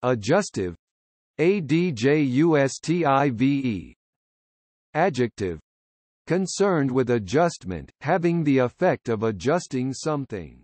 Adjustive. Adjustive. Adjective. Concerned with adjustment, having the effect of adjusting something.